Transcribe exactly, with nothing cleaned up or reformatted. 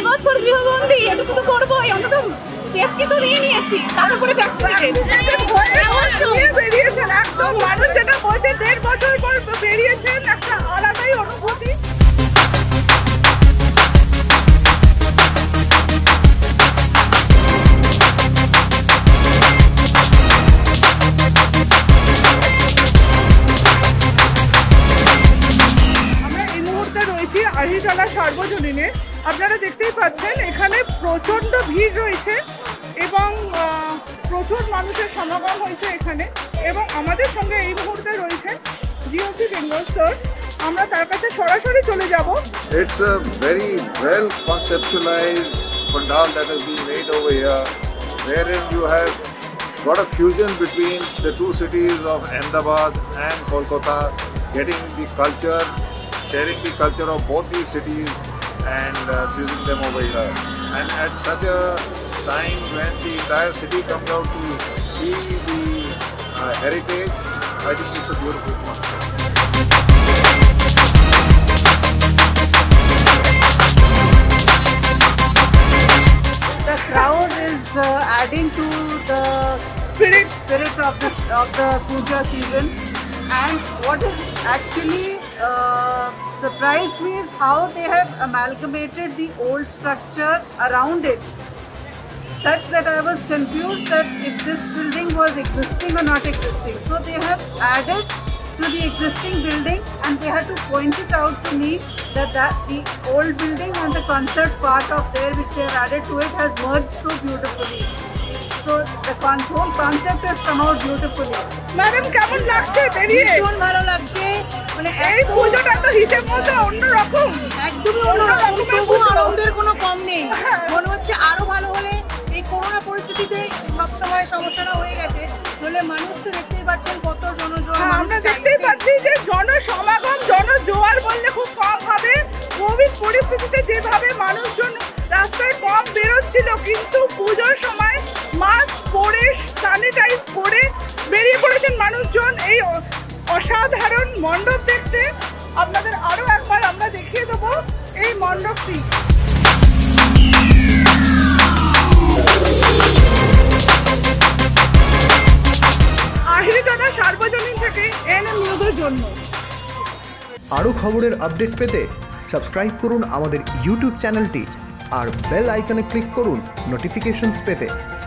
বছর গৃহবন্দী, এটুকু তো করবোই, অন্তত সেফটি তো নিয়ে নিয়েছি, তার উপরে বেরিয়েছেন একদম। মানুষ যেটা বলছে দেড় বছর পর বেরিয়েছেন, একটা আলাদাই অনুভূতি। আহিরীটোলা সার্বজনীনে আপনারা দেখতেই পাচ্ছেন এখানে প্রচণ্ড ভিড় রয়েছে এবং প্রচুর মানুষের সমাগম হয়েছে এখানে। এবং আমাদের সঙ্গে এই মুহূর্তে রয়েছে জিওসি বেঙ্গল স্টোর, আমরা তার কাছে সরাসরি চলে যাব। It's a very well conceptualized pandal that has been made over here, wherein you have got a fusion between the two cities of Ahmedabad and Kolkata, getting the culture, sharing the culture of both these cities and uh, fusing them over here. And at such a time when the entire city comes out to see the uh, heritage, I think it's a beautiful concept. The crowd is uh, adding to the spirit spirit of this of the puja season, and what is actually uh, surprised me is how they have amalgamated the old structure around it, such that I was confused that if this building was existing or not existing. So they have added to the existing building, and they had to point it out to me that, that the old building and the concept part of there which they have added to it has merged so beautifully. So the whole concept has come out beautifully. Madam, কেমন লাগছে বেরিয়ে? ভীষণ ভালো লাগছে, মানে এই পুজোটা তো হিসেব মতো অন্যরকম, একদমই অন্যরকম, তবু আনন্দের কোনো কম নেই। মনে হচ্ছে আরো ভালো হলে। এই করোনা পরিস্থিতিতে সব সময় সমস্যাটা হয়ে গেছে, নইলে মানুষ তো দেখতেই পাচ্ছেন কত জনজোয়ার। আমরা দেখতেই পাচ্ছি যে জনসমাগম, জনজোয়ার বললে খুব কম হবে। কোভিড পরিস্থিতিতে যেভাবে মানুষজন রাস্তায় কম বেরোচ্ছিল, কিন্তু পুজোর সময় মাস্ক পরে স্যানিটাইজ করে বেরিয়ে পড়েছেন মানুষজন এই অসাধারণ মণ্ডপ দেখতে। আপনাদের আরো একবার আমরা দেখিয়ে দেবো এই মণ্ডপটি। আহিরীটোলা সার্বজনীন থেকে এনএম নিউজের জন্য। আরও খবরের আপডেট পেতে সাবস্ক্রাইব করুন আমাদের ইউটিউব চ্যানেলটি আর বেল আইকনে ক্লিক করুন নোটিফিকেশনস পেতে।